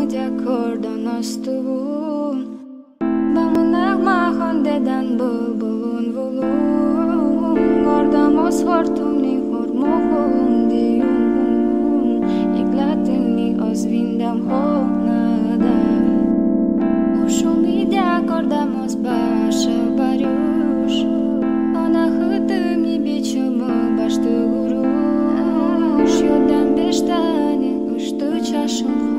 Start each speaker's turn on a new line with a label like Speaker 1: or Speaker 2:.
Speaker 1: dia cordon astuvun Bamunak mahan dedan bulbulun vulun Gordamos fortuni hormohun diun Iglatini osvindam honada Ushumi dia cordamos basha bariush Ona hıtımı biçimi baştı guruş Yodan beştani ıştı çaşın